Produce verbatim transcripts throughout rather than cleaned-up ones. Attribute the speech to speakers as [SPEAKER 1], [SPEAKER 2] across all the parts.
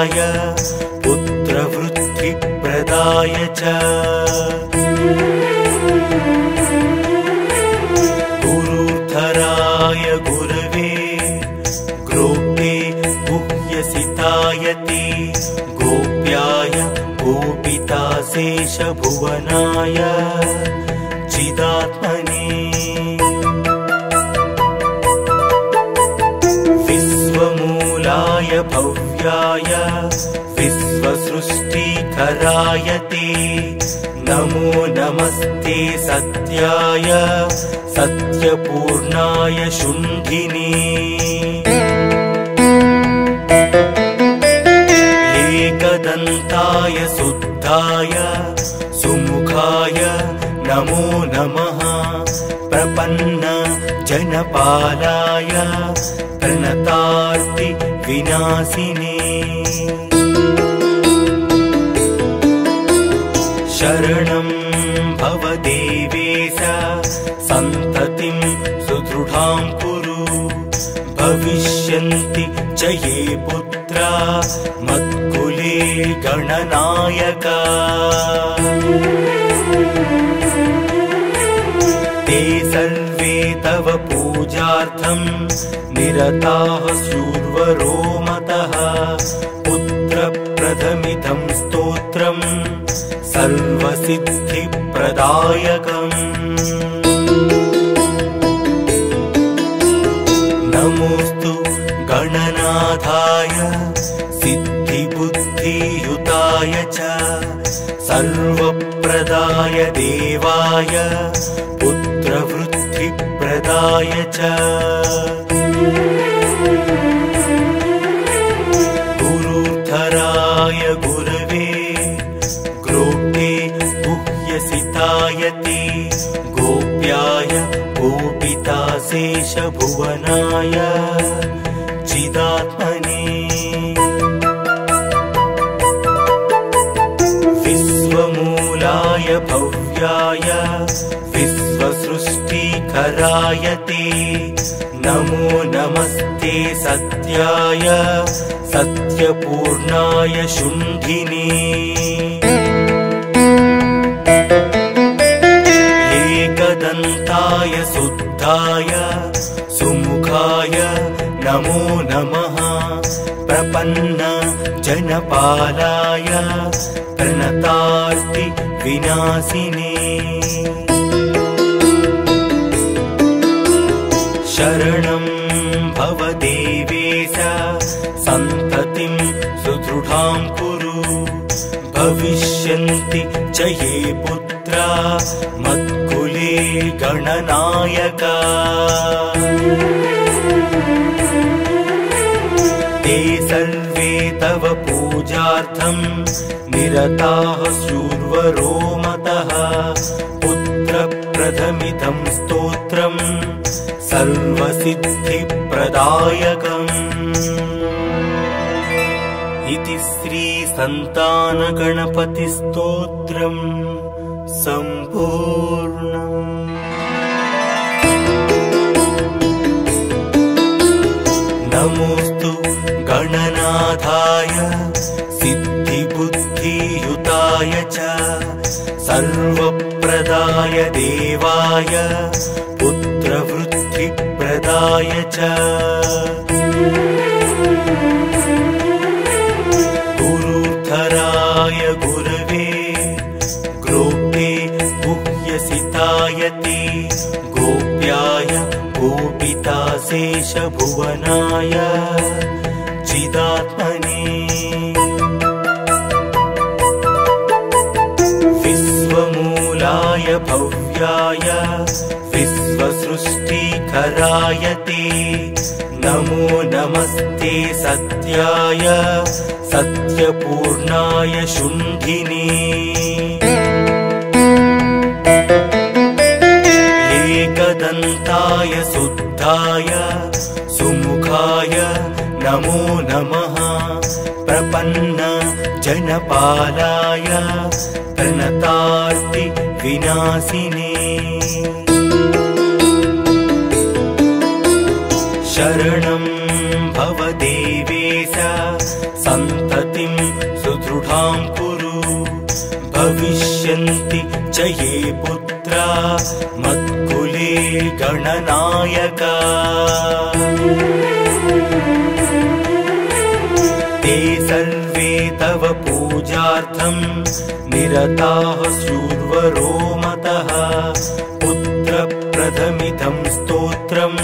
[SPEAKER 1] देवाय पुत्रवृत्तिप्रदाय च गुरुधराय गुरवे ग्रोप्ये गुह्यसितायते गोप्याय गोपिताशेषभुवनाय चिदात्मने विश्वमूलाय भव्याय विश्वसृष्टिकराय ते नमो नमस्ते सत्याय सत्यपूर्णाय शुण्ठिने एकदन्ताय शुद्धाय सुमुखाय नमो नमः प्रपन्न जनपालाय प्रणतार्ति विनाशिने शरणं भव देवेश सन्ततिं सुदृढां कुरु भविष्यन्ति च ये पुत्रा मत्कुले गणनायका ते सर्वे तव पूजार्थं निरताः शूर्वरो मतः पुत्रप्रदमिदं स्तोत्रं सर्वसिद्धिप्रदायकम् नमोऽस्तु गणनाथाय सिद्धिबुद्धियुताय च सर्वप्रदाय देवाय पुत्रवृत्तिप्रदाय च गुरुधराय गुरवे ग्रोप्ये गुह्यसिताय ते गोप्याय गोपिताशेषभुवनाय चिदात्मने विश्वमूलाय भव्याय विश्वसृष्टिकराय ते नमो नमस्ते सत्याय सत्यपूर्णाय शुण्ठिने एकदन्ताय शुद्धाय सुमुखाय नमो नमः प्रपन्न जनपालाय प्रणतार्ति विनाशिने शरणं भव देवेश सन्ततिं सुदृढां कुरु भविष्यन्ति च ये पुत्रा मत्कुले गणनायका ते सर्वे तव पूजार्थं निरताः शूर्वरो मतः पुत्रप्रदमिदं स्तोत्रं सर्वसिद्धिप्रदायकम् इति श्री संतानगणपतिस्तोत्रम् सम्पूर्णम्। नमोऽस्तु गणनाथाय सिद्धिबुद्धियुताय च सर्वप्रदाय देवाय पुत्रवृत्तिप्रदाय च गुरुधराय गुरवे ग्रोप्ये गुह्यसिताय ते गोप्याय गोपिताशेषभुवनाय चिदात्मने विश्वमूलाय भव्याय विश्वसृष्टिकराय ते नमो नमस्ते सत्याय सत्यपूर्णाय शुण्ठिने एकदन्ताय शुद्धाय सुमुखाय नमो नमः प्रपन्न जनपालाय प्रणतार्ति विनाशिने शरणं भव देवेश सन्ततिं सुदृढां कुरु भविष्यन्ति च ये पुत्रा मत्कुले गणनायका ते सर्वे तव पूजार्थं निरताः शूर्वरो मतः पुत्रप्रथमिदं स्तोत्रं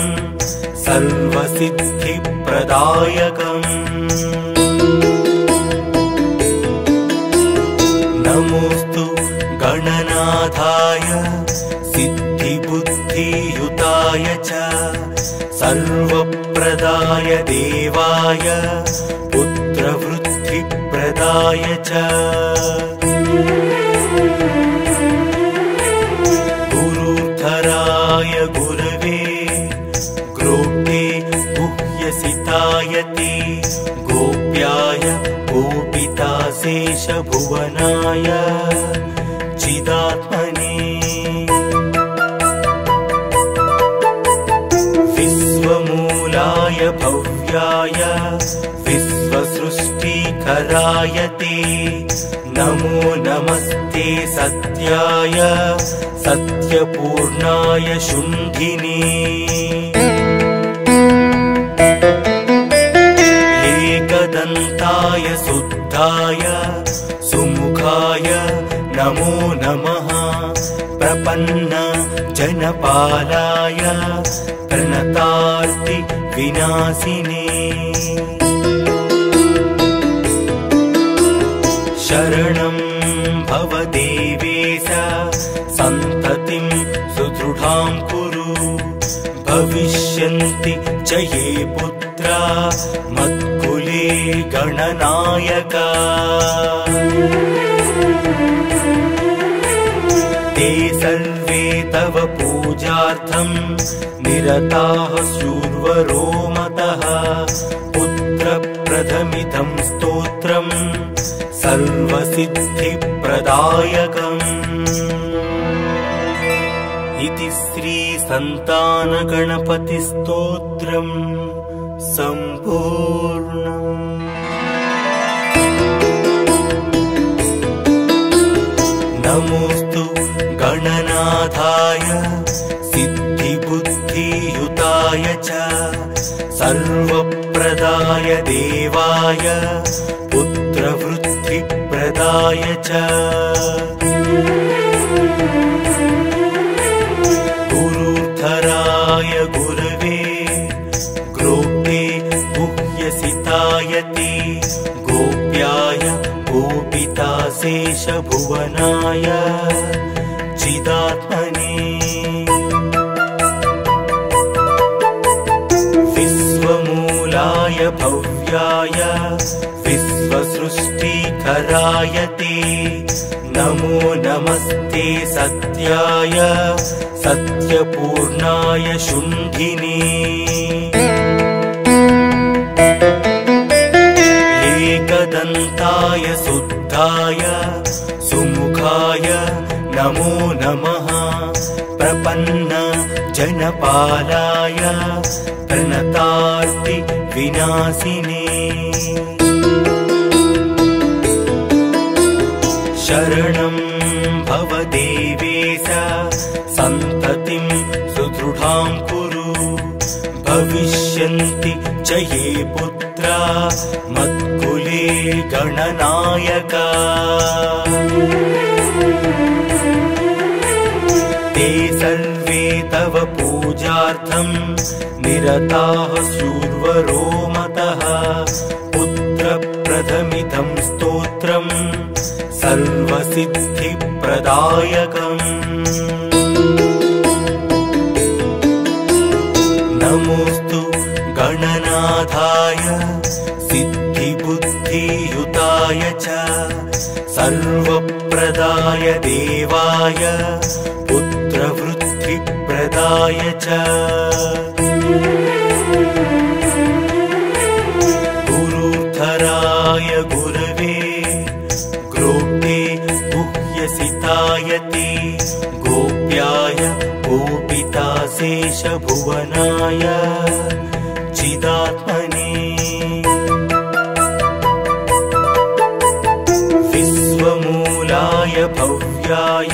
[SPEAKER 1] सर्वसिद्धिप्रदायकम् नमोऽस्तु गणनाथाय सिद्धिबुद्धियुताय च सर्वप्रदाय देवाय पुत्रवृद्धिप्रदाय च गुरुधराय गुरवे ग्रोप्ते गुह्यसितायते गोप्याय गोपिताशेषभुवनाय चिदात्मने विश्वमूलाय भव्याय विश्वसृष्टिकराय ते नमो नमस्ते सत्याय सत्यपूर्णाय शुण्ठिने एकदन्ताय शुद्धाय सुमुखाय नमो नमः प्रपन्न जनपालाय प्रणतार्ति विनाशिने शरणं भव देवेश सन्ततिं सुदृढां कुरु भविष्यन्ति च ये पुत्रा मत्कुले गणनायका ते सर्वे तव पूजार्थं निरताः शूर्वरो मतः पुत्रप्रथमिदं स्तोत्रं सर्वसिद्धिप्रदायकम् इति श्री संतानगणपतिस्तोत्रम् सम्पूर्णम्। नमोऽस्तु गणनाथाय सिद्धिबुद्धियुताय च सर्वप्रदाय देवाय पुत्रवृद्धिप्रदाय च गुरुधराय गुरवे ग्रोप्ते गुह्यसितायते गोप्याय गोपिताशेषभुवनाय चिदात्मने विश्वमूलाय भव्याय विश्वसृष्टिकराय ते नमो नमस्ते सत्याय सत्यपूर्णाय शुण्ठिने एकदन्ताय शुद्धाय सुमुखाय नमो नमः प्रपन्न जनपालाय प्रणतार्ति विनाशिने शरणं भव देवेश सन्ततिं सुदृढां कुरु भविष्यन्ति च ये पुत्रा मत्कुले गणनायका ते सर्वे तव पूजार्थं निरताः शूर्वरो मतः पुत्रप्रथमिदं स्तोत्रं सर्वसिद्धिप्रदायकम् नमोऽस्तु गणनाथाय सिद्धिबुद्धियुताय च सर्वप्रदाय देवाय पुत्रवृद्धिप्रदाय च गुरुधराय गुरवे ग्रोप्ते गुह्यसितायते गोप्याय गोपिताशेषभुवनाय चिदात्मने भव्याय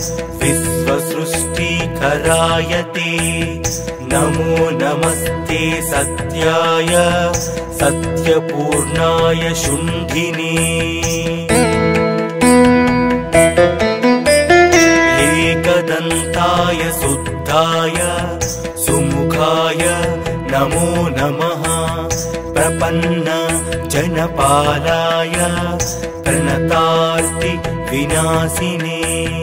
[SPEAKER 1] विश्वसृष्टिकराय ते नमो नमस्ते सत्याय सत्यपूर्णाय शुण्ठिने एकदन्ताय शुद्धाय सुमुखाय नमो नमः प्रपन्न जनपालाय प्रणतार्ति विनाशिने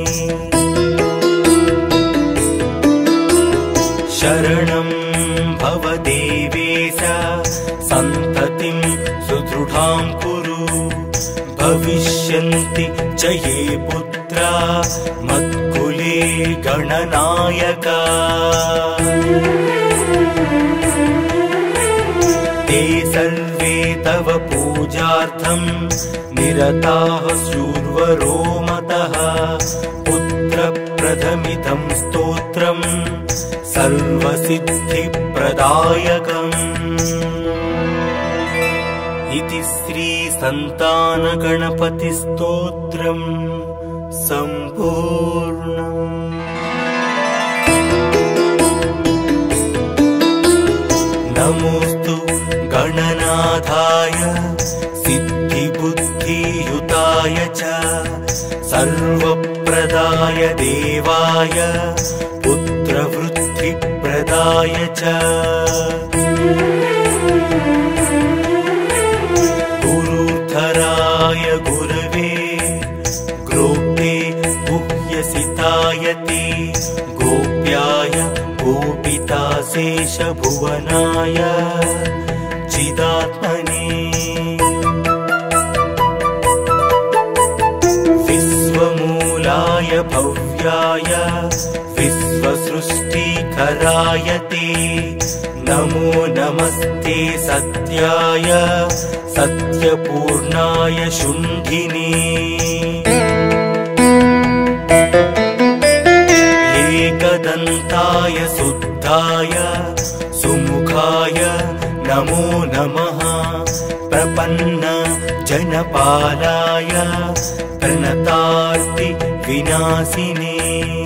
[SPEAKER 1] शरणं भव देवेश सन्ततिं सुदृढां कुरु भविष्यन्ति च ये पुत्रा मत्कुले गणनायका ते सर्वे तव पूजार्थं निरताः शूर्वरो मतः पुत्रप्रथमिदं स्तोत्रं सर्वसिद्धिप्रदायकम् इति श्री संतानगणपतिस्तोत्रम् सम्पूर्णम्। नमोस्तु गणनाथाय सिद्धिबुद्धियुताय च सर्वप्रदाय देवाय पुत्रवृद्धिप्रदाय च गुरुधराय गुरवे ग्रोप्ते गुह्यसिताय ते गोप्याय गोपिताशेषभुवनाय चिदात्मने विश्वमूलाय भव्याय विश्वसृष्टिकराय ते नमो नमस्ते सत्याय सत्यपूर्णाय शुण्ठिने एकदन्ताय शुद्धाय सुमुखाय नमो नमः प्रपन्न जनपालाय प्रणतार्ति विनाशिने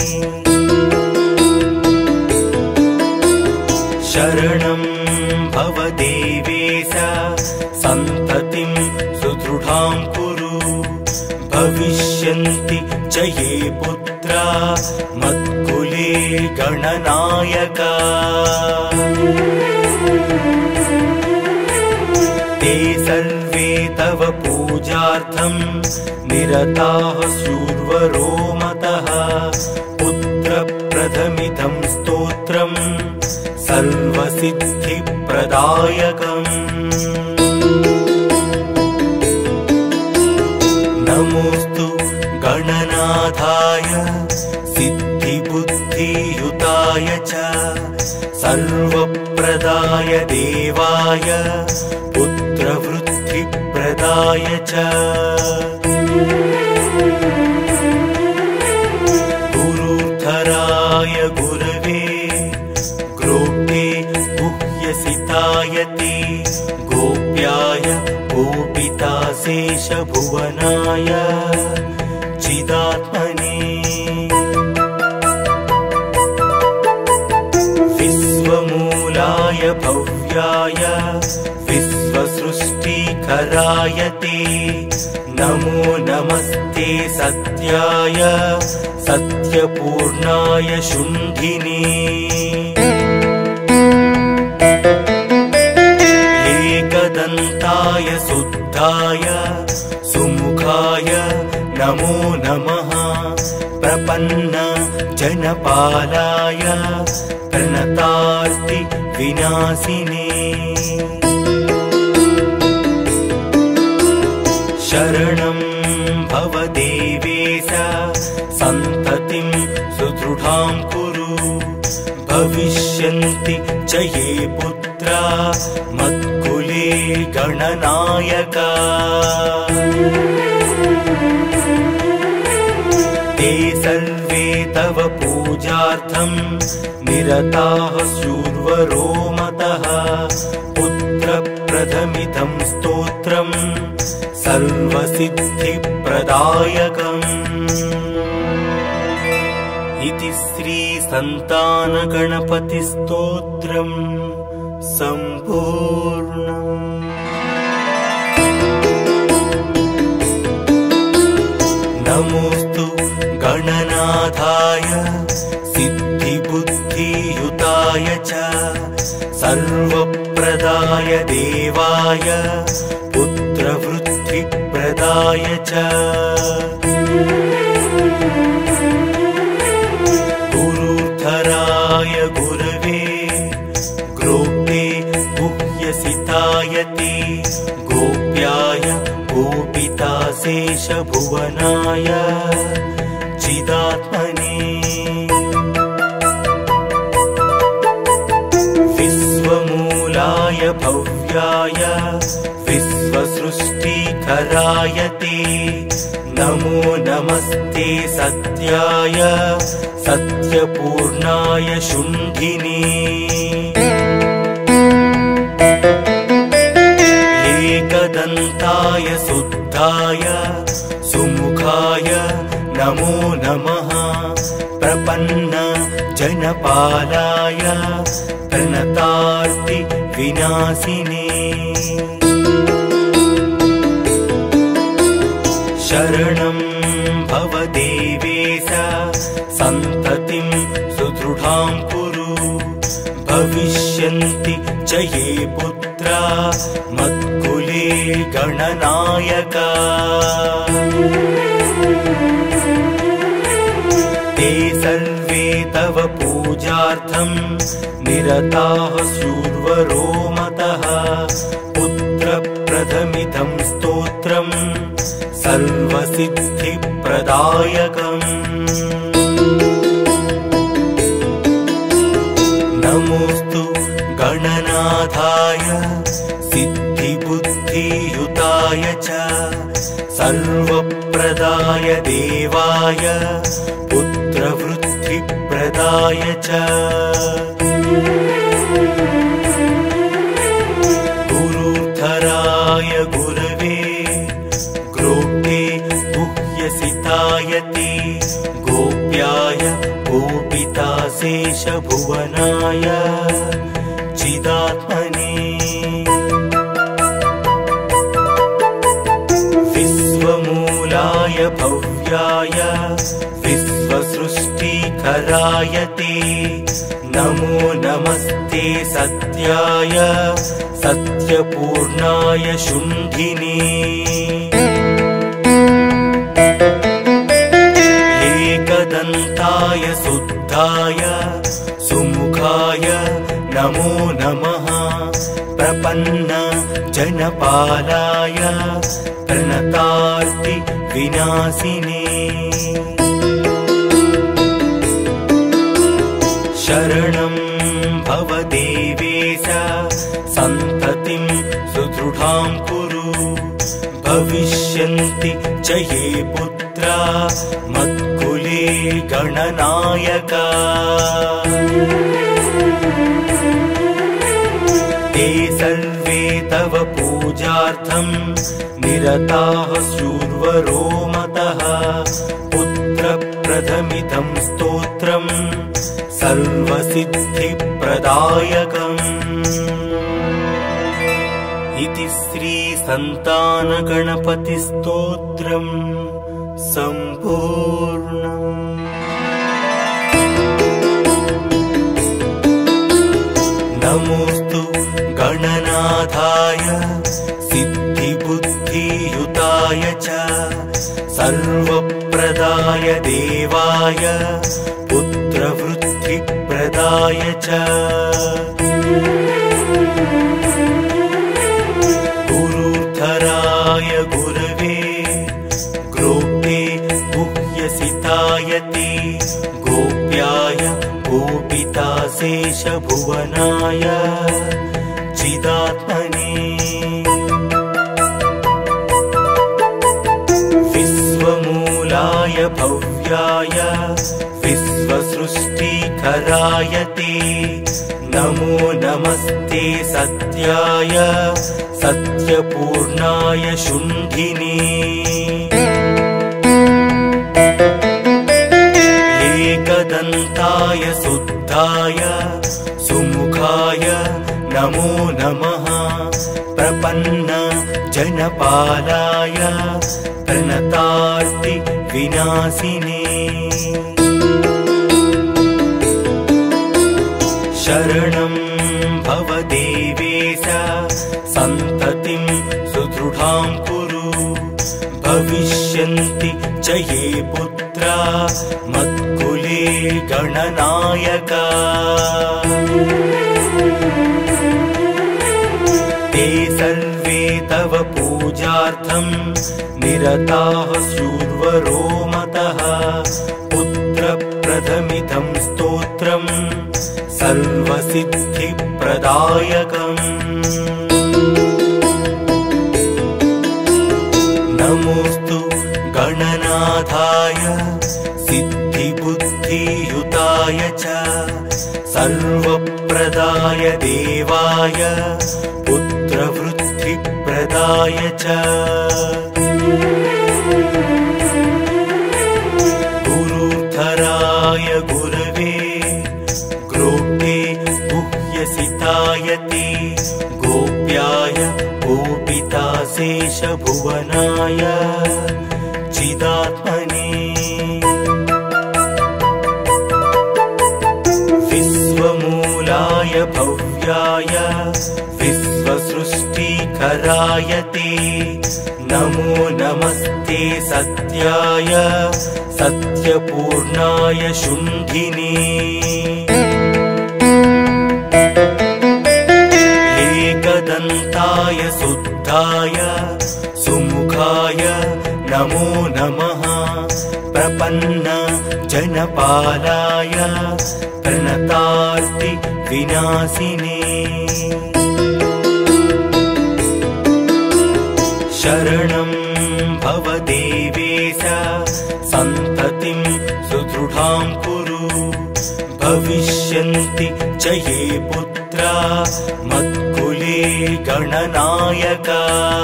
[SPEAKER 1] शरणं भव देवेश सन्ततिं सुदृढां कुरु भविष्यन्ति च ये पुत्रा मत्कुले गणनायका ते सर्वे तव पूजार्थं निरताः शूर्वरो मतः पुत्रप्रथमिदं स्तोत्रं सर्वसिद्धिप्रदायकम् नमोस्तु गणनाथाय सिद्धिबुद्धियुताय च सर्वप्रदाय देवाय पुत्रवृद्धिप्रदाय च गुरुधराय गुरवे ग्रोप्ते गुह्यसिताय ते गोप्याय गोपिताशेषभुवनाय चिदात्मने विश्वमूलाय भव्याय विश्वसृष्टिकराय ते नमो नमस्ते सत्याय सत्यपूर्णाय शुण्ठिने एकदन्ताय शुद्धाय सुमुखाय नमो नमः प्रपन्न जनपालाय प्रणतार्ति विनाशिने शरणं भव देवेश सन्ततिं सुदृढां कुरु भविष्यन्ति च ये पुत्रा मत्कुले गणनायका ते सर्वे तव पूजार्थं निरताः शूर्वरो मतः पुत्रप्रथमिदं स्तोत्रं सर्वसिद्धिप्रदायकम् इति श्री सन्तानगणपतिस्तोत्रम् सम्पूर्णम्। नमोऽस्तु गणनाथाय सिद्धिबुद्धियुताय च सर्वप्रदाय देवाय पुत्रवृद्धिप्रदाय च गुरुधराय गुरवे ग्रोप्ते गुह्यसितायते गोप्याय गोपिताशेषभुवनाय चिदात्मने विश्वमूलाय भव्याय विश्वसृष्टिकराय ते नमो नमस्ते सत्याय सत्यपूर्णाय शुण्ठिने एकदन्ताय शुद्धाय सुमुखाय नमो नमः प्रपन्न जनपालाय प्रणतार्ति विनाशिने शरणं भव देवेश सन्ततिं सुदृढां कुरु भविष्यन्ति च ये पुत्रा मत्कुले गणनायका ते सर्वे तव पूजार्थं निरताः शूर्वरो मतः पुत्रप्रथमिदं स्तोत्रम् सर्वसिद्धिप्रदायकम् नमोऽस्तु गणनाथाय सिद्धिबुद्धियुताय च सर्वप्रदाय देवाय पुत्रवृद्धिप्रदाय च गुरुधराय गुरवे ग्रोप्ते गुह्यसितायते गोप्याय गोपिताशेषभुवनाय चिदात्मने विश्वमूलाय भव्याय विश्वसृष्टिकराय ते नमो नमस्ते सत्याय सत्यपूर्णाय शुण्ठिने एकदन्ताय शुद्धाय सुमुखाय नमो नमः प्रपन्न जनपालाय प्रणतार्ति विनाशिने शरणं भव देवेश सन्ततिं सुदृढां कुरु भविष्यन्ति च ये पुत्रा मत्कुले गणनायका ते सर्वे तव पूजार्थं निरताः शूर्वरो मतः पुत्रप्रथमिदं स्तोत्रम् सर्वसिद्धिप्रदायकम् इति श्री सन्तानगणपतिस्तोत्रम् सम्पूर्णम्। नमोऽस्तु गणनाथाय सिद्धिबुद्धियुताय च सर्वप्रदाय देवाय पुत्रवृद्धिप्रदाय च गुरुधराय गुरवे ग्रोप्ते गुह्यसितायते गोप्याय गोपिताशेषभुवनाय चिदात्मने विश्वमूलाय भव्याय विश्वसृष्टिकराय ते नमो नमस्ते सत्याय सत्यपूर्णाय शुण्ठिने शुद्धाय सुमुखाय नमो नमः। प्रपन्न जनपालाय प्रणतार्ति विनाशिने। शरणं भव देवेश सन्ततिं सुदृढां कुरु। भविष्यन्ति च ये पुत्रा मत्कुले गणनायका। ते सर्वे तव पूजार्थं निरताः शूर्वरो मतः। पुत्रप्रदमिदं स्तोत्रम् सर्वसिद्धिप्रदायकम्। नमोऽस्तु गणनाथाय सिद्धिबुद्धियुताय च सर्वप्रदाय देवाय पुत्रवृद्धिप्रदाय च। गुरुधराय गुरवे ग्रोप्ते गुह्यसितायते। गोप्याय गोपिताशेषभुवनाय चिदात्मने। विश्वमूलाय भव्याय विश्वसृष्टिकराय ते नमो नमस्ते। सत्याय सत्यपूर्णाय शुण्ठिने। एकदन्ताय शुद्धाय सुमुखाय नमो नमः। प्रपन्न जनपालाय प्रणतार्ति विनाशिने। शरणं भव देवेश सन्ततिं सुदृढां कुरु। भविष्यन्ति च ये पुत्रा मत्कुले गणनायका।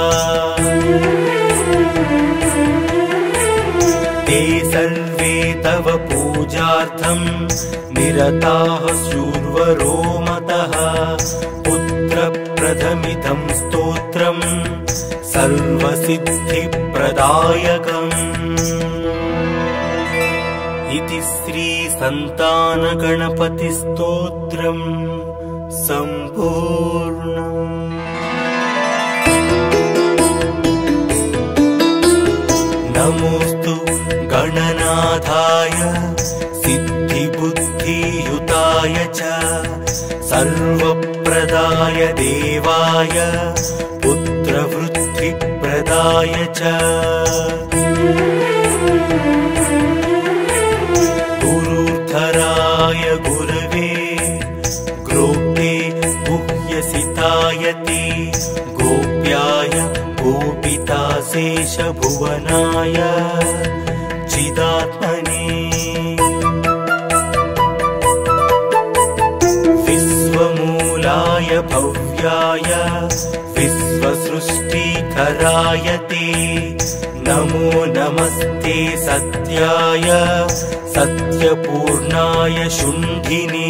[SPEAKER 1] ते सर्वे तव पूजार्थं निरताः शूर्वरो मतः। पुत्रप्रदमिदं स्तोत्रम् सर्वसिद्धिप्रदायकम्। इति श्री संतानगणपतिस्तोत्रम् सम्पूर्णम्। नमोऽस्तु गणनाथाय सिद्धिबुद्धियुताय च सर्वप्रदाय देवाय पुत्रवृद्धिप्रदाय च। गुरुधराय गुरवे ग्रोप्ते गुह्यसितायते। गोप्याय गोपिताशेषभुवनाय चिदात्मने। विश्वमूलाय भव्याय विश्वसृष्टिकराय ते नमो नमस्ते। सत्याय सत्यपूर्णाय शुण्ठिने।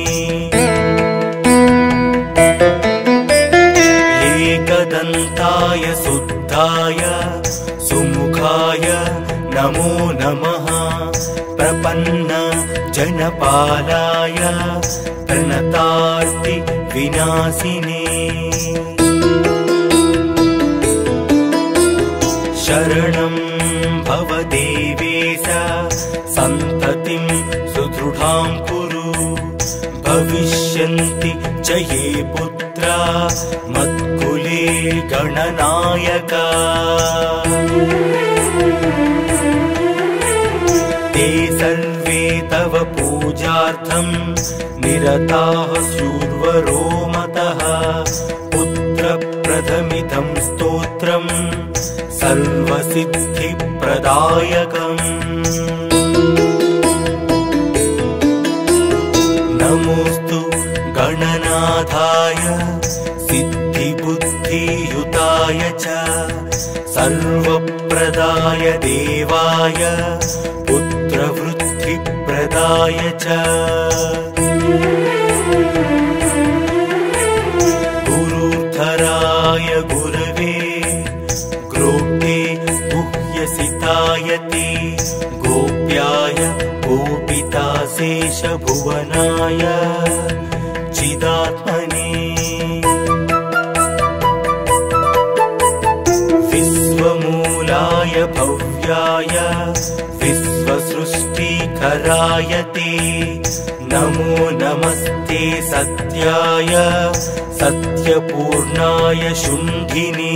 [SPEAKER 1] एकदन्ताय शुद्धाय सुमुखाय नमो नमः। प्रपन्न जनपालाय प्रणतार्ति विनाशिने। शरणं भव देवेश सन्ततिं सुदृढां कुरु। भविष्यन्ति च ये पुत्रा मत्कुले गणनायका। ते सर्वे तव पूजार्थं निरताः शूर्वरो मतः। पुत्रप्रदमिदं स्तोत्रम् सर्वसिद्धिप्रदायकम्। नमोऽस्तु गणनाथाय सिद्धिबुद्धियुताय च सर्वप्रदाय देवाय पुत्रवृद्धिप्रदाय च। गुरुधराय गुरवे ग्रोप्ते गुह्यसितायते गोप्याय गोपिताशेषभुवनाय चिदात्मने विश्वमूलाय भव्याय विश्वसृष्टिकराय ते नमो नमस्ते सत्याय सत्यपूर्णाय शुण्ठिने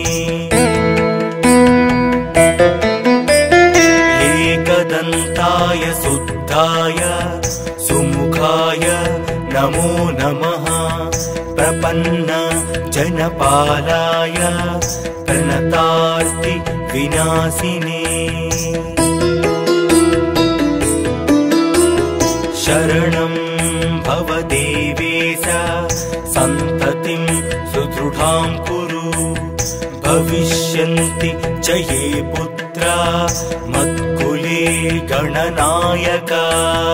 [SPEAKER 1] एकदन्ताय शुद्धाय सुमुखाय नमो नमः प्रपन्न जनपालाय प्रणतार्ति विनाशिने शरणं भव देवेश सन्ततिं सुदृढां कुरु भविष्यन्ति च ये पुत्रा मत्कुले गणनायका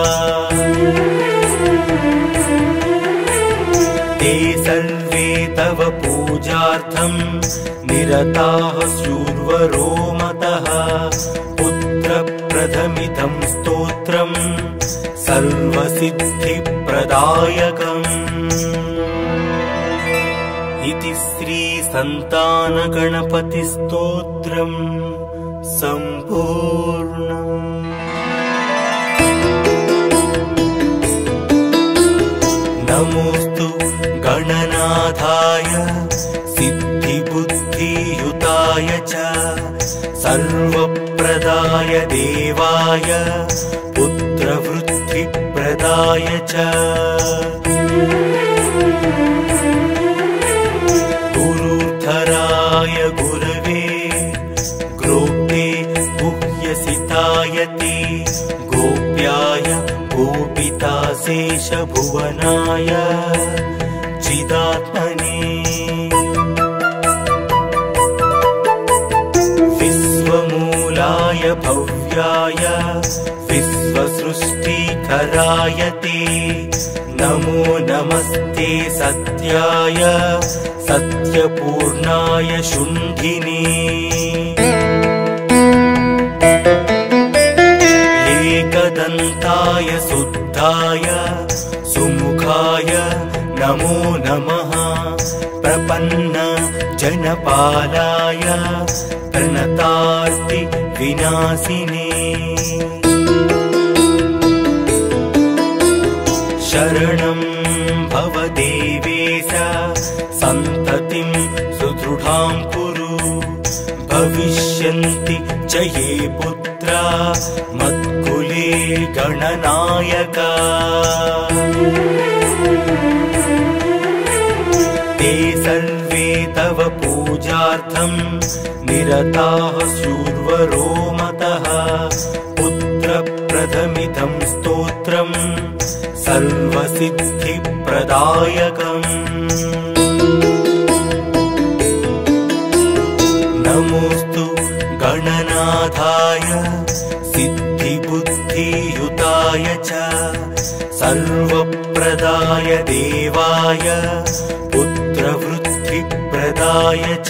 [SPEAKER 1] ते सर्वे तव पूजार्थं निरताः शूर्वरो मतः पुत्रप्रथमिदं स्तोत्रम् सर्वसिद्धिप्रदायकम् इति श्रीसन्तानगणपतिस्तोत्रम् सम्पूर्णम्। नमोऽस्तु गणनाथाय सिद्धिबुद्धियुताय च सर्वप्रदाय देवाय पुत्रवृद्धिप्रदाय च गुरुधराय गुरवे ग्रोप्ते गुह्यसिताय ते गोप्याय गोपिताशेषभुवनाय चिदात्मने विश्वमूलाय भव्याय विश्वसृष्टिकराय ते नमो नमस्ते सत्याय सत्यपूर्णाय शुण्ठिने एकदन्ताय शुद्धाय सुमुखाय नमो नमः प्रपन्न जनपालाय प्रणतार्ति विनाशिने शरणं भव देवेश सन्ततिं सुदृढां कुरु भविष्यन्ति च ये पुत्रा मत्कुले गणनायका ते सर्वे तव पूजार्थं निरताः शूर्वरो मतः पुत्रप्रथमिदं स्तोत्रम् सर्वसिद्धिप्रदायकम् नमोऽस्तु गणनाथाय सिद्धिबुद्धियुताय च सर्वप्रदाय देवाय पुत्रवृद्धिप्रदाय च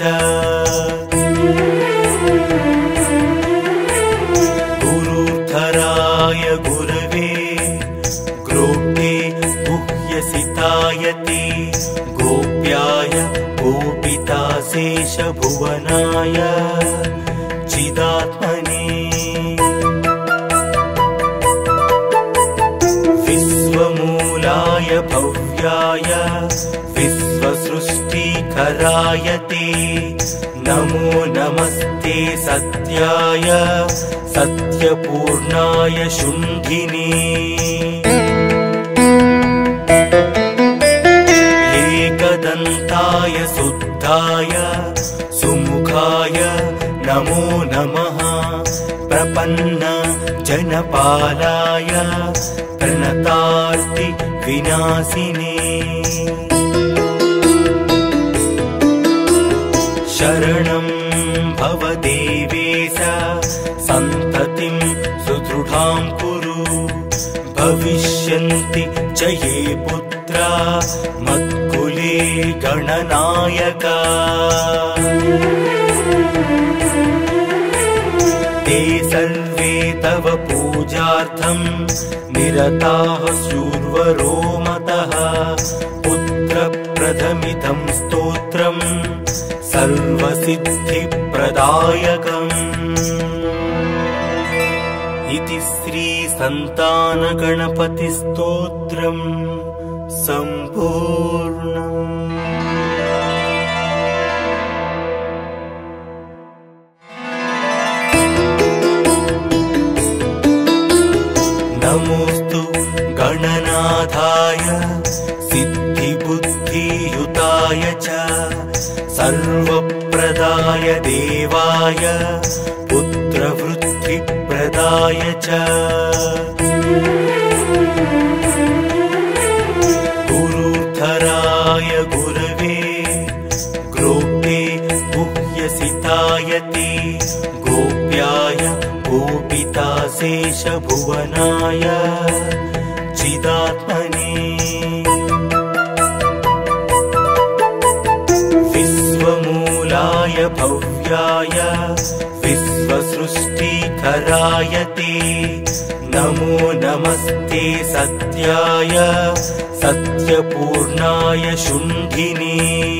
[SPEAKER 1] गुरुधराय गुरवे ग्रोप्ते गुह्यसिताय ते गोप्याय गोपिताशेषभुवनाय चिदात्मने विश्वमूलाय भव्याय विश्वसृष्टिकराय ते नमो नमस्ते सत्याय सत्यपूर्णाय शुण्ठिने एकदन्ताय शुद्धाय सुमुखाय नमो नमः प्रपन्न जनपालाय प्रणतार्ति विनाशिने शरणं भव देवेश सन्ततिं सुदृढां कुरु भविष्यन्ति च च ये पुत्रा मत्कुले गणनायका ते सर्वे तव पूजार्थं निरताः शूर्वरो मतः पुत्रप्रदमिदं स्तोत्रं सर्वसिद्धिप्रदायकम् इति श्री संतानगणपतिस्तोत्रम् सम्पूर्णम्। नमोस्तु गणनाथाय सिद्धिबुद्धियुताय च सर्वप्रदाय देवाय पुत्रवृद्धिप्रदाय च गुरुधराय गुरवे ग्रोप्ते गुह्यसितायते गोप्याय गोपिताशेषभुवनाय चिदात्मने विश्वमूलाय भव्याय विश्वसृष्टिकराय ते नमो नमस्ते सत्याय सत्यपूर्णाय शुण्ठिने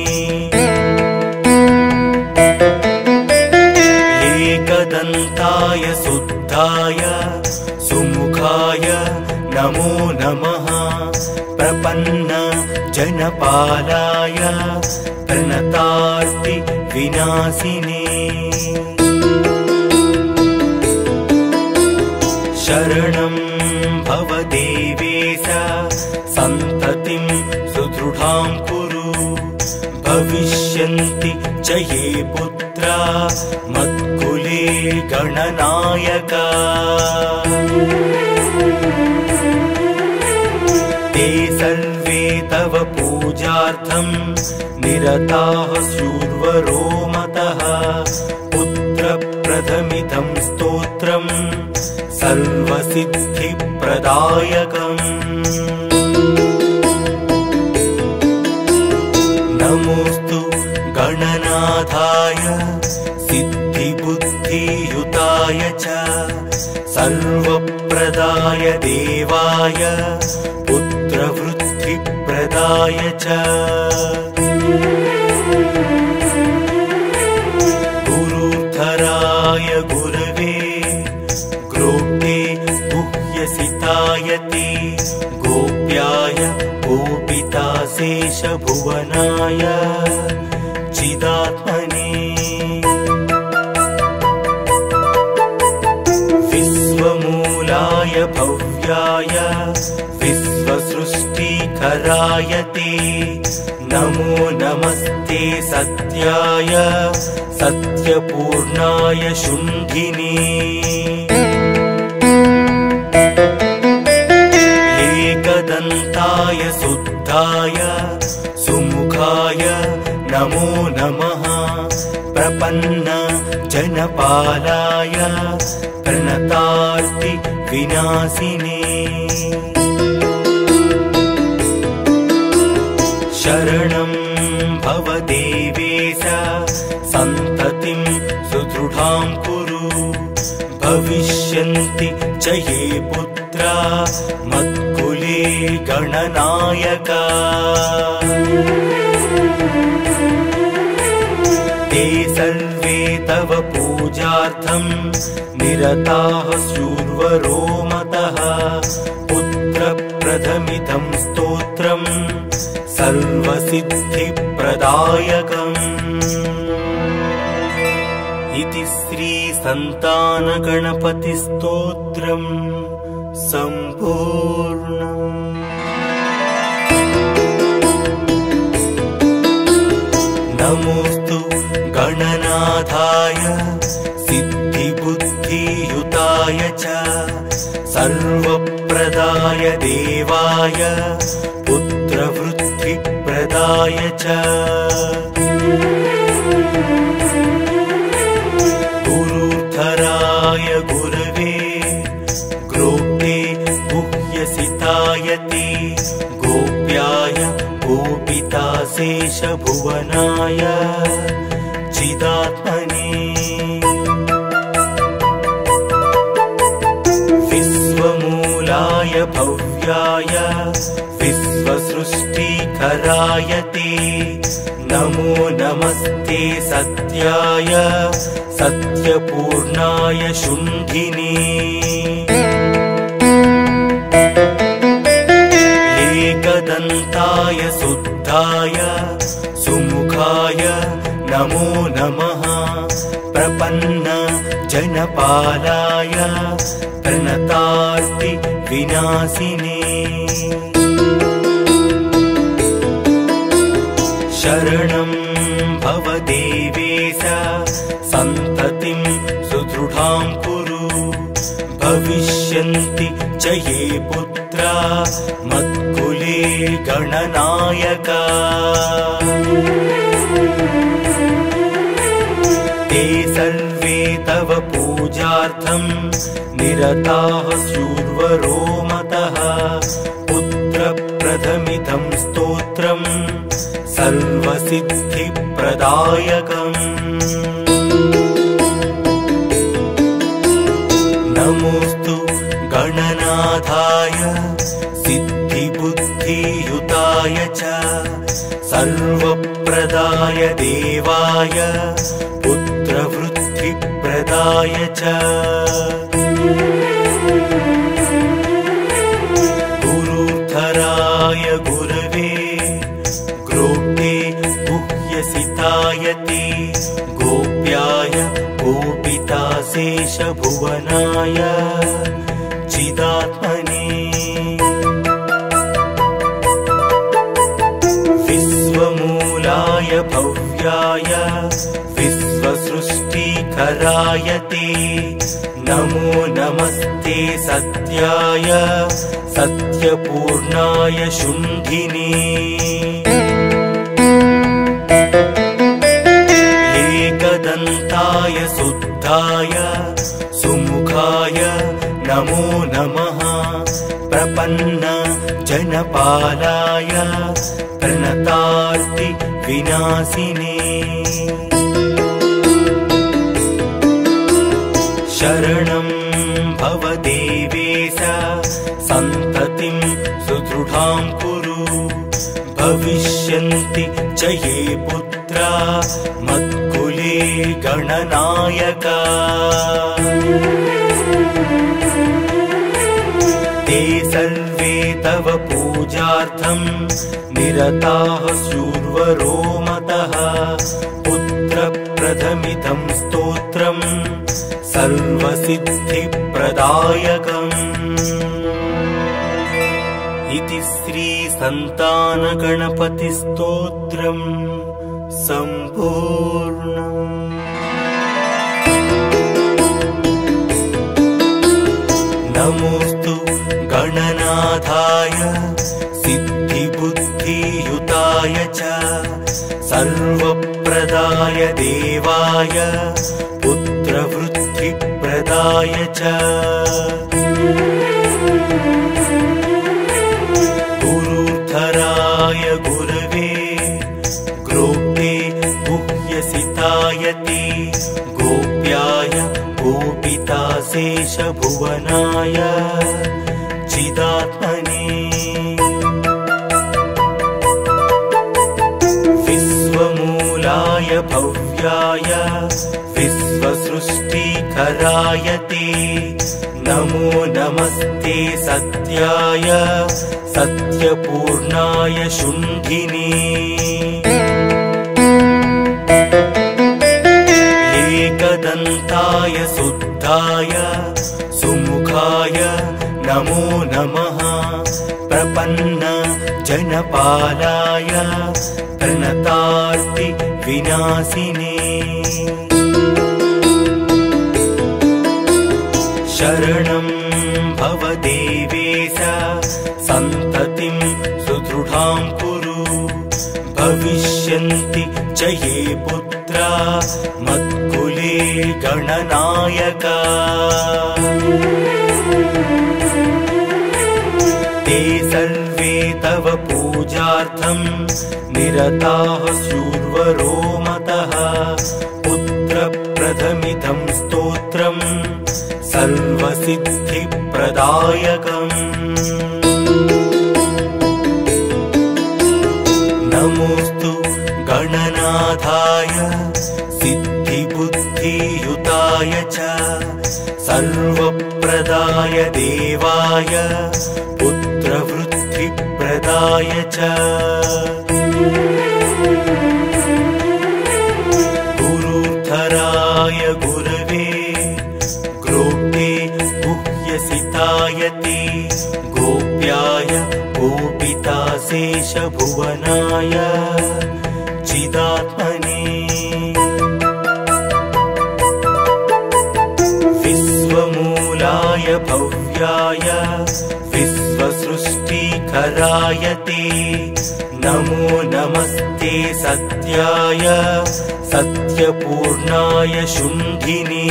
[SPEAKER 1] एकदन्ताय शुद्धाय सुमुखाय नमो नमः प्रपन्न जनपालाय प्रणतार्ति विनाशिने शरणं भव देवेश सन्ततिं सुदृढां कुरु भविष्यन्ति च ये पुत्रा मत्कुले गणनायका ते सर्वे तव पूजार्थं निरताः शूर्वरो मतः पुत्रप्रदमिदं स्तोत्रं सर्वसिद्धिप्रदायकम् नमोस्तु गणनाथाय सिद्धिबुद्धियुताय च सर्वप्रदाय देवाय पुत्रवृद्धिप्रदाय च गुरुधराय गुरवे ग्रोप्ते गुह्यसितायते गोप्याय गोपिताशेषभुवनाय चिदात्मने विश्वमूलाय भव्याय विश्वसृष्टिकराय ते नमो नमस्ते सत्याय सत्यपूर्णाय शुण्ठिने एकदन्ताय शुद्धाय सुमुखाय नमो नमः प्रपन्न जनपालाय प्रणतार्ति विनाशिने शरणं भव देवेश सन्ततिं सुदृढां कुरु भविष्यन्ति च ये पुत्रा मत्कुले गणनायका ते सर्वे तव पूजार्थं निरताः शूर्वरो मतः पुत्रप्रदमिदं स्तोत्रं सर्वसिद्धिप्रदायकम् इति श्री संतानगणपतिस्तोत्रम् सम्पूर्णम्। नमोस्तु गणनाथाय सिद्धिबुद्धियुताय च सर्वप्रदाय देवाय पुत्रवृद्धिप्रदाय च गुरुधराय गुरवे ग्रोप्ते गुह्यसितायते शेषभुवनाय चिदात्मने विश्वमूलाय भव्याय विश्वसृष्टिकराय ते नमो नमस्ते सत्याय सत्यपूर्णाय शुण्ठिने एकदन्ताय शुद्धाय सुमुखाय नमो नमः प्रपन्न जनपालाय प्रणतार्ति विनाशिने शरणं भव देवेश सन्ततिं सुदृढां कुरु भविष्यन्ति च ये पुत्रा मत्कुले गणनायका ते सर्वे तव पूजार्थं निरताः स्युर्वरो मतः पुत्रप्रथमिदं स्तोत्रम् सर्वसिद्धिप्रदायकम् नमोऽस्तु गणनाथाय सिद्धिबुद्धियुताय च सर्वप्रदाय देवाय पुत्रवृद्धिप्रदाय च गुरुधराय गुरवे ग्रोक्ते गुह्यसिताय ते गोप्याय गोपिताशेषभुवनाय चिदात्मने विश्वमूलाय भव्याय विश्वसृष्टिकराय ते नमो नमस्ते सत्याय सत्यपूर्णाय शुण्ठिने एकदन्ताय शुद्धाय सुमुखाय नमो नमः प्रपन्न जनपालाय प्रणतार्ति विनाशिने शरणं भव देवेश सन्ततिं सुदृढां कुरु भविष्यन्ति च ये पुत्रा मत्कुले गणनायका ते सर्वे तव पूजार्थं निरताः स्युर्वरो मतः पुत्रप्रथमिदं स्तोत्रम् सर्वसिद्धिप्रदायकम् इति श्री संतानगणपतिस्तोत्रम् सम्पूर्णम्। नमोऽस्तु गणनाथाय सिद्धिबुद्धियुताय च सर्वप्रदाय देवाय पुत्रवृद्धिप्रदाय च गुरुधराय गुरवे ग्रोक्ते गुह्यसिताय ते गोप्याय गोपिताशेषभुवनाय चिदात्मने विश्वमूलाय भव्याय विश्वसृष्टिकराय ते नमो नमस्ते सत्याय सत्यपूर्णाय शुण्ठिने एकदन्ताय शुद्धाय सुमुखाय नमो नमः प्रपन्न जनपालाय प्रणतार्ति विनाशिने शरणं भव देवेश सन्ततिं सुदृढां कुरु भविष्यन्ति च ये पुत्रा मत्कुले गणनायका ते सर्वे सर्वे तव पूजार्थं निरताः शूर्वरो मतः पुत्रप्रदमिदं स्तोत्रं सर्वसिद्धिप्रदायकम् नमोऽस्तु गणनाथाय सिद्धिबुद्धियुताय च सर्वप्रदाय देवाय पुत्रवृद्धिप्रदाय च गुरुधराय गुरवे ग्रोप्ते गुह्यसितायते गोप्याय गोपिताशेषभुवनाय चिदात्मने विश्वमूलाय भव्याय विश्वसृष्टिकराय ते नमो नमस्ते सत्याय सत्यपूर्णाय शुण्ठिने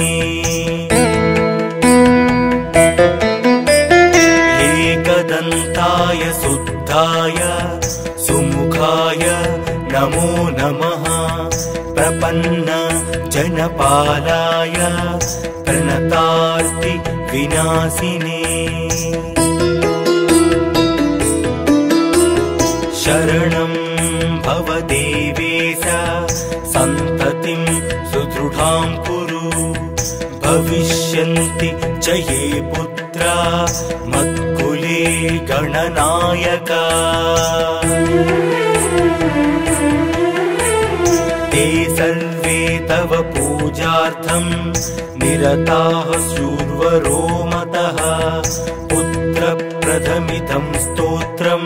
[SPEAKER 1] एकदन्ताय शुद्धाय सुमुखाय नमो नमः प्रपन्न जनपालाय प्रणतार्ति विनाशिने शरणं भव देवेश सन्ततिं सुदृढां कुरु भविष्यन्ति च ये पुत्रा मत्कुले गणनायका ते सर्वे तव पूजार्थं निरताः शूर्वरो मतः पुत्रप्रदमिदं स्तोत्रं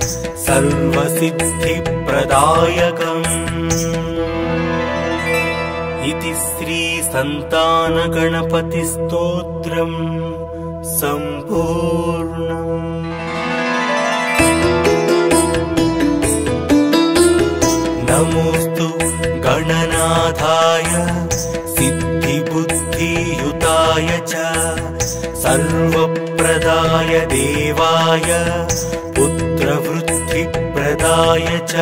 [SPEAKER 1] सर्वसिद्धिप्रदायकम् इति श्री संतानगणपतिस्तोत्रम् सम्पूर्णम्। नमोऽस्तु गणनाथाय सिद्धिबुद्धियुताय च सर्वप्रदाय देवाय पुत्रवृद्धिप्रदाय च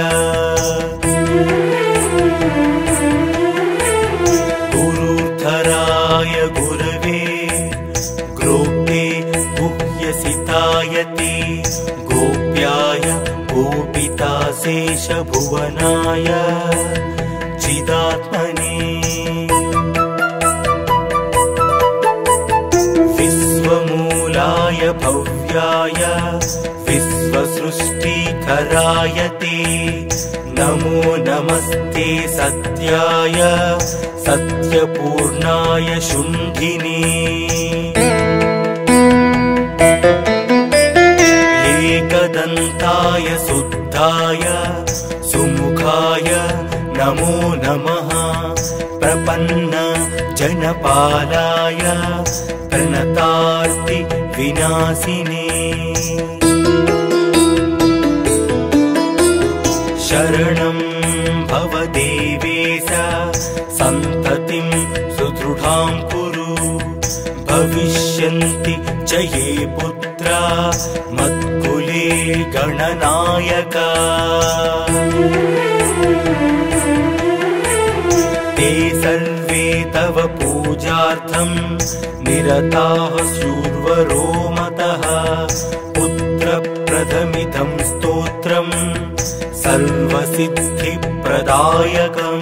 [SPEAKER 1] गुरुधराय गुरवे ग्रोप्ते गुह्यसिताय ते गोप्याय गोपिताशेषभुवनाय चिदात्मने विश्वमूलाय भव्याय विश्वसृष्टिकराय ते नमो नमस्ते सत्याय सत्यपूर्णाय शुण्ठिने एकदन्ताय शुद्धाय सुमुखाय नमो नमः प्रपन्न जनपालाय प्रणतार्ति विनाशिने शरणं भव देवेश सन्ततिं सुदृढां कुरु भविष्यन्ति च ये पुत्रा मत्कुले गणनायका ते सर्वे तव पूजार्थं निरताः शूर्वरो मतः पुत्रप्रदमिदं स्तोत्रं सर्वसिद्धिप्रदायकम्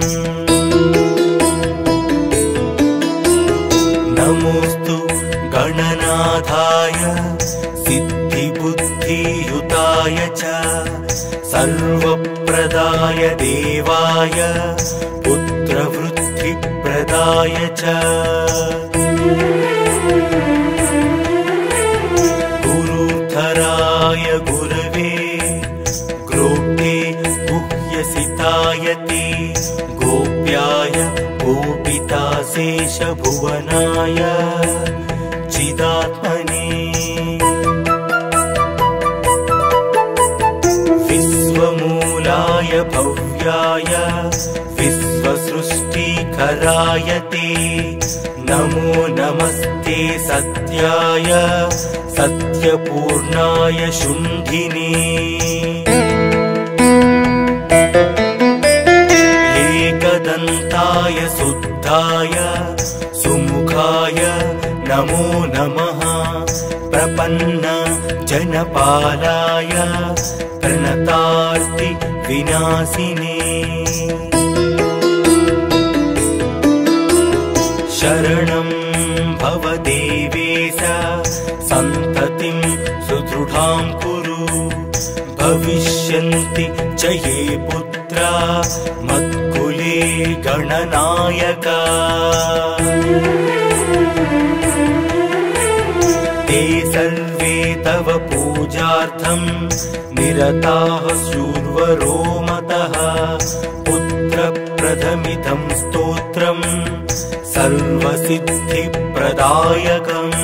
[SPEAKER 1] नमोऽस्तु गणनाथाय सिद्धिबुद्धियुताय च सर्वप्रदाय देवाय पुत्रवृद्धिप्रदाय च गुरुधराय गुरवे ग्रोप्ते गुह्यसिताय ते गोप्याय गोपिताशेषभुवनाय चिदात्मने विश्वमूलाय भव्याय विश्वसृष्टिकराय ते नमो नमस्ते सत्याय सत्यपूर्णाय शुण्ठिने एकदन्ताय शुद्धाय सुमुखाय नमो नमः प्रपन्न जनपालाय प्रणतार्ति विनाशिने शरणं भव देवेश सन्ततिं सुदृढां कुरु भविष्यन्ति च ये पुत्रा मत्कुले गणनायका ते सर्वे तव पूजार्थं निरताः शूर्वरो मतः पुत्रप्रदमिदं स्तोत्रम् सर्वसिद्धिप्रदायकम्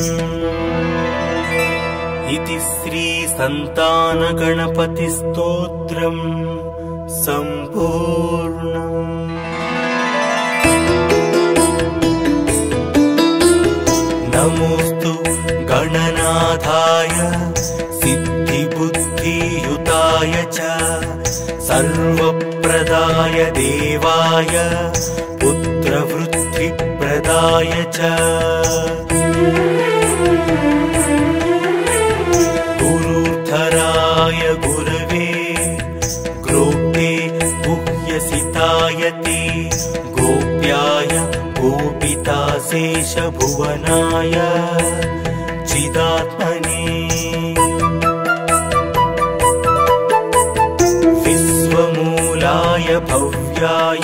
[SPEAKER 1] इति श्री सन्तानगणपतिस्तोत्रम् सम्पूर्णम्। नमोऽस्तु गणनाथाय सिद्धिबुद्धियुताय च सर्वप्रदाय देवाय पुत्रवृद्धिप्रदाय च गुरुधराय गुरवे ग्रोप्ते गुह्यसिताय ते गोप्याय गोपिताशेषभुवनाय चिदात्मने विश्वमूलाय भव्याय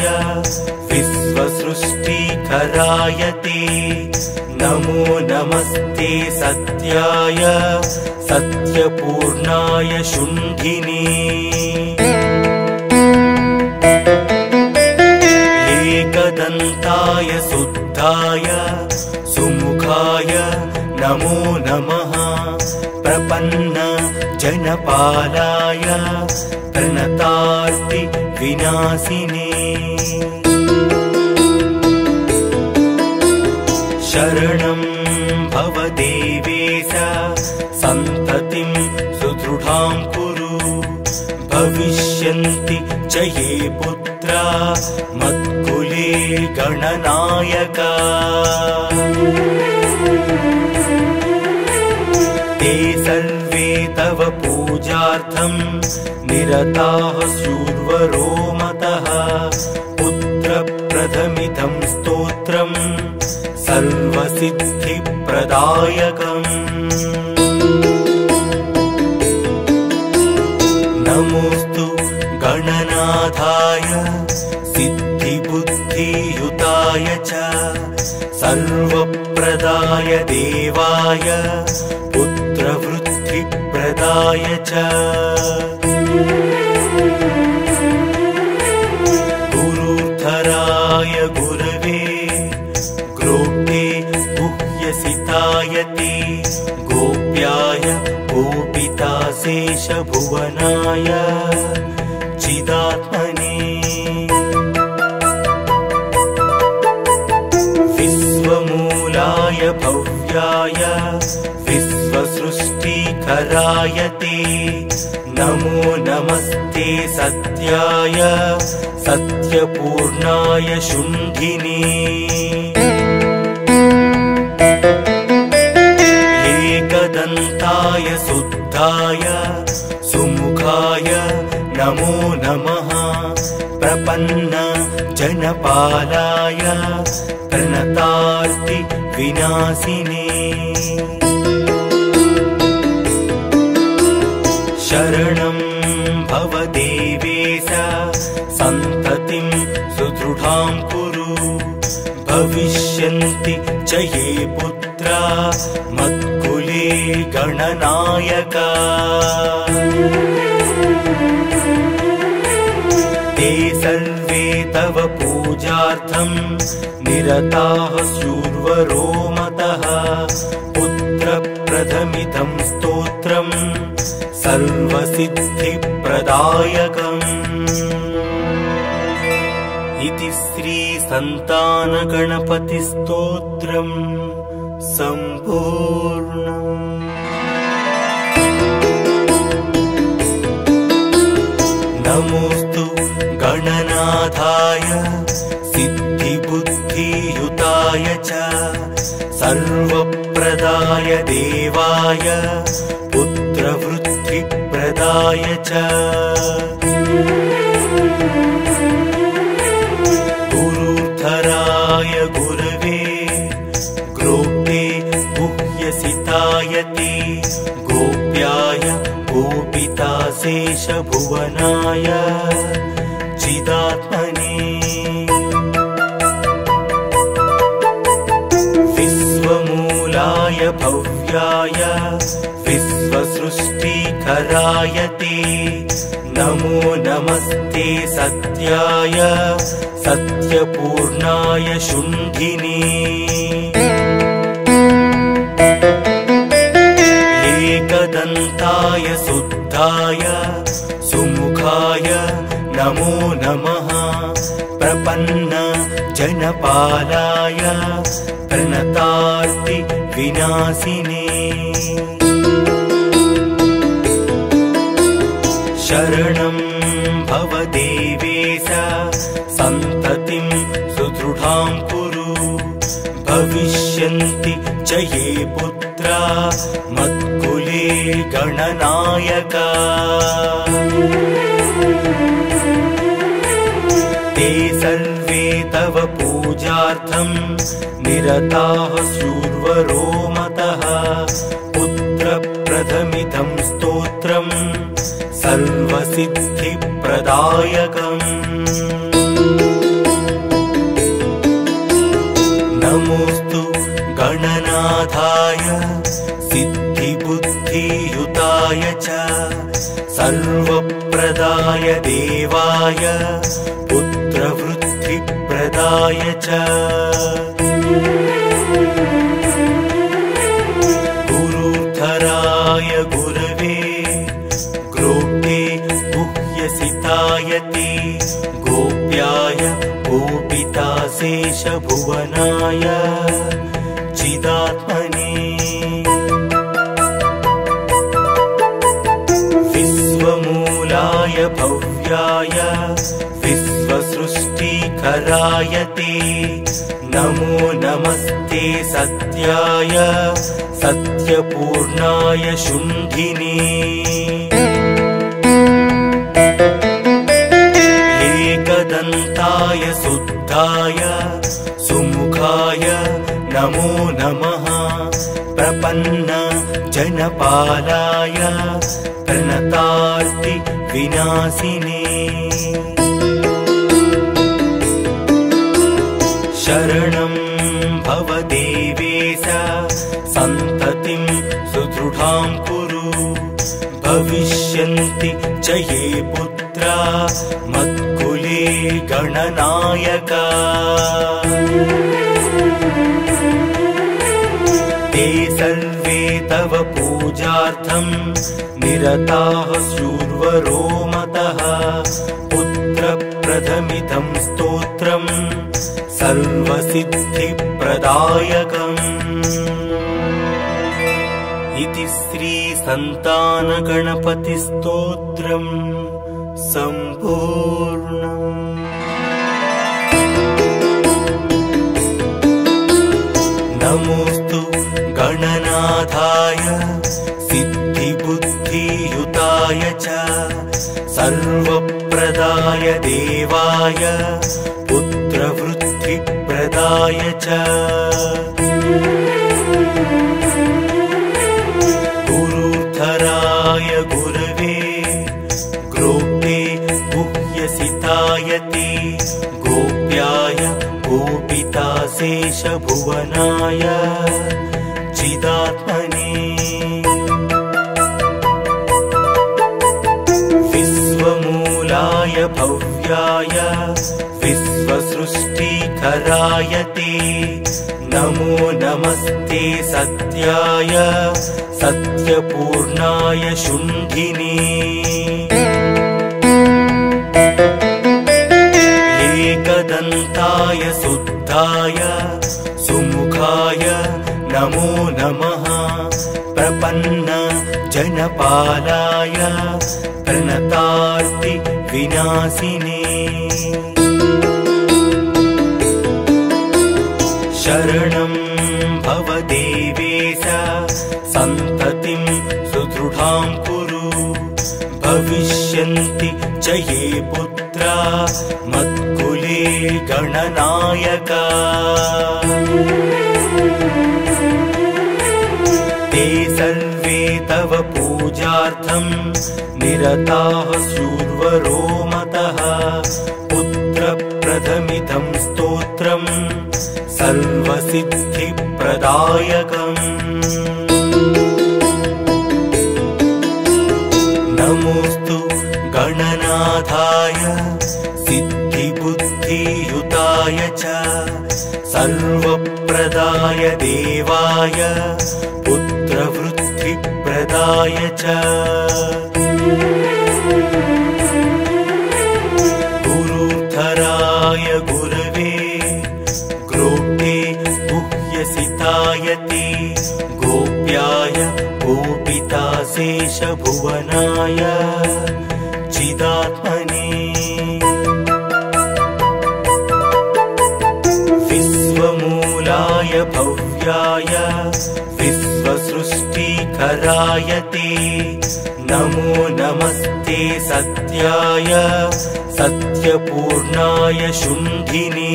[SPEAKER 1] विश्वसृष्टिकराय ते नमो नमस्ते सत्याय सत्यपूर्णाय शुण्ठिने एकदन्ताय शुद्धाय सुमुखाय नमो नमः प्रपन्न जनपालाय प्रणतार्ति विनाशिने शरणं भव देवेश सन्ततिं सुदृढां कुरु भविष्यन्ति च ये पुत्रा मत्कुले गणनायका ते सर्वे तव पूजार्थं निरताः शूर्वरो मतः पुत्रप्रदमिदं स्तोत्रम् सर्वसिद्धिप्रदायकम् नमोऽस्तु गणनाथाय सिद्धिबुद्धियुताय च सर्वप्रदाय देवाय पुत्रवृद्धिप्रदाय च गुरुधराय गुरवे ग्रोप्ते गुह्यसिताय ते गोप्याय गोपिताशेषभुवनाय चिदात्मने विश्वमूलाय भव्याय विश्वसृष्टिकराय ते नमो नमस्ते सत्याय सत्यपूर्णाय शुण्ठिने एकदन्ताय शुद्धाय सुमुखाय नमो नमः प्रपन्न जनपालाय प्रणतार्ति विनाशिने शरणं भव देवेश सन्ततिं सुदृढां कुरु भविष्यन्ति च ये पुत्रा मत्कुले गणनायका ते सर्वे तव पूजार्थं निरताः शूर्वरो मतः पुत्रप्रदमिदं स्तोत्रम् सर्वसिद्धिप्रदायकम् इति श्री श्रीसन्तानगणपतिस्तोत्रम् सम्पूर्णम्। नमोऽस्तु गणनाथाय सिद्धिबुद्धियुताय च सर्वप्रदाय देवाय पुत्रवृद्धिप्रदाय च गुरुधराय गुरवे ग्रोप्ते गुह्यसितायते गोप्याय गोपिताशेषभुवनाय चिदात्मने विश्वमूलाय भव्याय विश्वसृष्टिकराय ते नमो नमस्ते सत्याय सत्यपूर्णाय शुण्ठिने एकदन्ताय शुद्धाय सुमुखाय नमो नमः प्रपन्न जनपालाय प्रणतार्ति विनाशिने शरणं भव देवेश सन्ततिं सुदृढां कुरु भविष्यन्ति च ये पुत्रा मत्कुले गणनायका ते सर्वे तव पूजार्थं निरताः शूर्वरो मतः पुत्रप्रथमिदं स्तोत्रम् सर्वसिद्धिप्रदायकम् नमोऽस्तु गणनाथाय सिद्धिबुद्धियुताय च सर्वप्रदाय देवाय पुत्रवृद्धिप्रदाय च गुरुधराय गुरवे ग्रोप्ते गुह्यसितायते गोप्याय गोपिताशेषभुवनाय चिदात्मने विश्वमूलाय भव्याय विश्वसृष्टिकराय ते नमो नमस्ते सत्याय सत्यपूर्णाय शुण्ठिने एकदन्ताय शुद्धाय सुमुखाय नमो नमः प्रपन्न जनपालाय प्रणतार्ति विनाशिने शरणं भव देवेश सन्ततिं सुदृढां कुरु भविष्यन्ति च ये पुत्रा मत्कुले गणनायका ते सर्वे तव पूजार्थं निरताः शूर्वरो मतः पुत्रप्रथमिदं स्तोत्रम् सर्वसिद्धिप्रदायकम् इति श्रीसन्तानगणपतिस्तोत्रम् सम्पूर्णम्। नमोऽस्तु गणनाथाय सिद्धिबुद्धियुताय च सर्वप्रदाय देवाय पुत्रवृद्धिप्रदाय च गुरुधराय गुरवे ग्रोप्ते गुह्यसितायते गोप्याय गोपिताशेषभुवनाय चिदात्मने विश्वमूलाय भव्याय विश्वसृष्टिकराय ते नमो नमस्ते सत्याय सत्यपूर्णाय शुण्ठिने एकदन्ताय गणनाथाय शुद्धाय सुमुखाय नमो नमः। प्रपन्न जनपालाय प्रणतार्ति विनाशिने। शरणं भव देवेश सन्ततिं सुदृढां कुरु। भविष्यन्ति च ये पुत्रा मत्कुले गणनायका। ते सर्वे तव पूजार्थं निरताः शूर्वरो मतः। पुत्रप्रथमिदं स्तोत्रम् सर्वसिद्धिप्रदायकम्। नमोऽस्तु गणनाथाय सिद्धिबुद्धियुताय च सर्वप्रदाय देवाय पुत्रवृद्धिप्रदाय च। गुरुधराय गुरवे ग्रोप्ते गुह्यसितायते। गोप्याय गोपिताशेषभुवनाय चिदात्मने। विश्वमूलाय भव्याय विश्वसृष्टिकराय ते नमो नमस्ते। सत्याय सत्यपूर्णाय शुण्ठिने।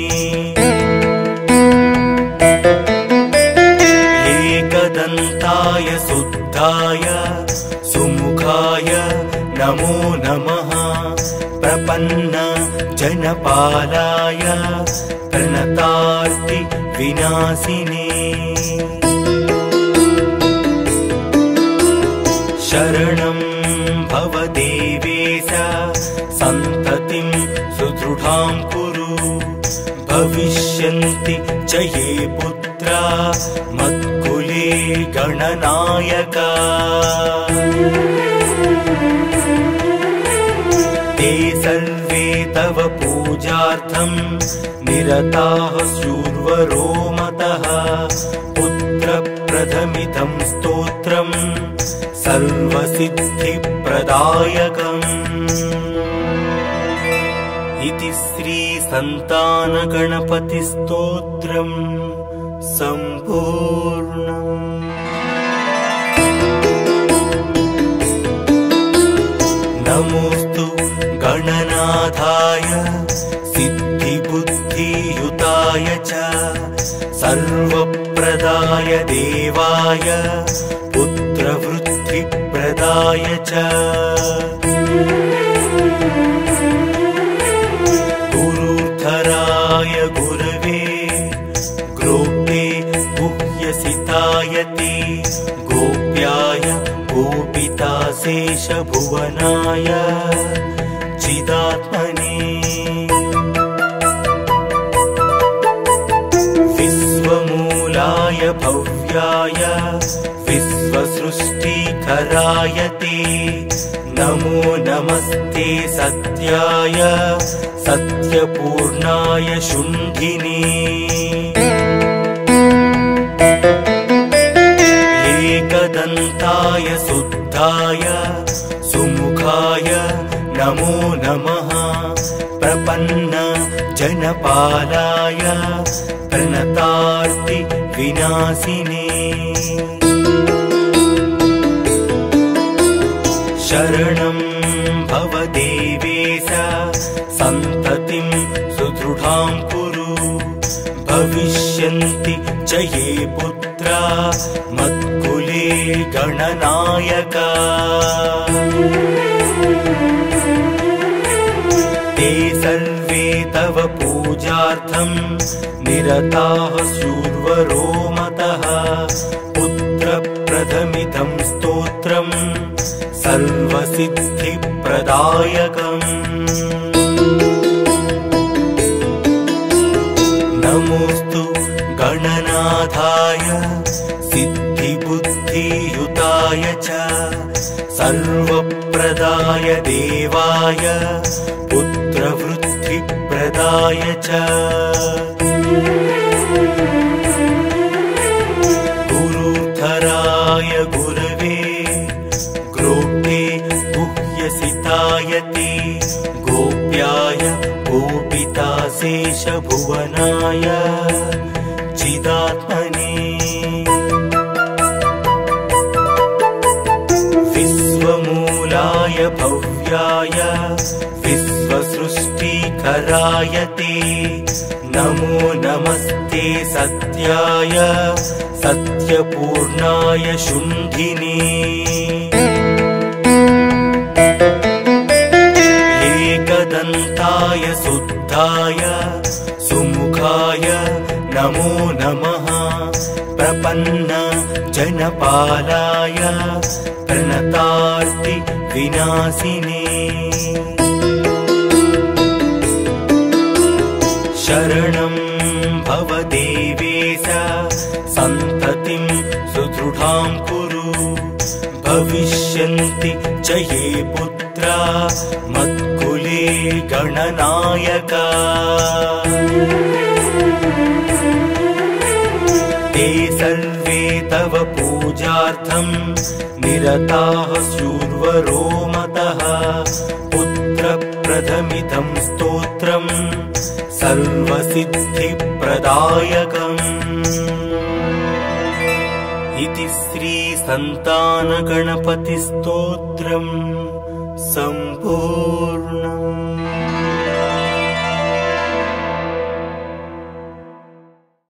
[SPEAKER 1] एकदन्ताय शुद्धाय सुमुखाय नमो नमः। प्रपन्न जनपालाय प्रणतार्ति विनाशिने। शरणं भव देवेश सन्ततिं सुदृढां कुरु। भविष्यन्ति च ये पुत्रा मत्कुले गणनायका। ते सर्वे तव पूजार्थं निरताः शूर्वरो मतः। पुत्रप्रथमिदं स्तोत्रम् सर्वसिद्धिप्रदायकम्। इति श्री संतानगणपतिस्तोत्रम् सम्पूर्णम्। नमोऽस्तु गणनाथाय सिद्धिबुद्धियुताय च सर्वप्रदाय देवाय पुत्रवृद्धिप्रदाय च। गुरुधराय गुरवे ग्रोप्ते गुह्यसितायते। गोप्याय गोपिताशेषभुवनाय चिदात्मने। विश्वमूलाय भव्याय विश्वसृष्टिकराय ते नमो नमस्ते। सत्याय सत्यपूर्णाय शुण्ठिने। एकदन्ताय शुद्धाय सुमुखाय नमो नमः। प्रपन्न जनपालाय प्रणतार्ति विनाशिने। शरणं भव देवेश सन्ततिं सुदृढां कुरु। भविष्यन्ति च ये पुत्रा मत्कुले गणनायका। ते सर्वे तव पूजार्थं निरताः शूर्वरो मतः। पुत्रप्रथमिदं स्तोत्रम् सर्वसिद्धिप्रदायकम्। नमोऽस्तु गणनाथाय सिद्धिबुद्धियुताय च सर्वप्रदाय देवाय पुत्रवृद्धिप्रदाय प्रदाय च गुरुधराय गुरवे ग्रोप्ते गुह्यसितायते गोप्याय गोपिताशेषभुवनाय चिदात्मने विश्वमूलाय भव्याय विश्वसृष्टिकराय ते नमो नमस्ते सत्याय सत्यपूर्णाय शुण्ठिने एकदन्ताय शुद्धाय सुमुखाय नमो नमः प्रपन्न जनपालाय प्रणतार्ति विनाशिने शरणं भव देवेश सन्ततिं सुदृढां कुरु भविष्यन्ति च ये पुत्रा मत्कुले गणनायका ते सर्वे तव पूजार्थं निरताः शूर्वरो मतः पुत्रप्रथमिदं स्तोत्रं सर्वसिद्धिप्रदायकम् इति श्रीसन्तानगणपतिस्तोत्रम् सम्पूर्णम्।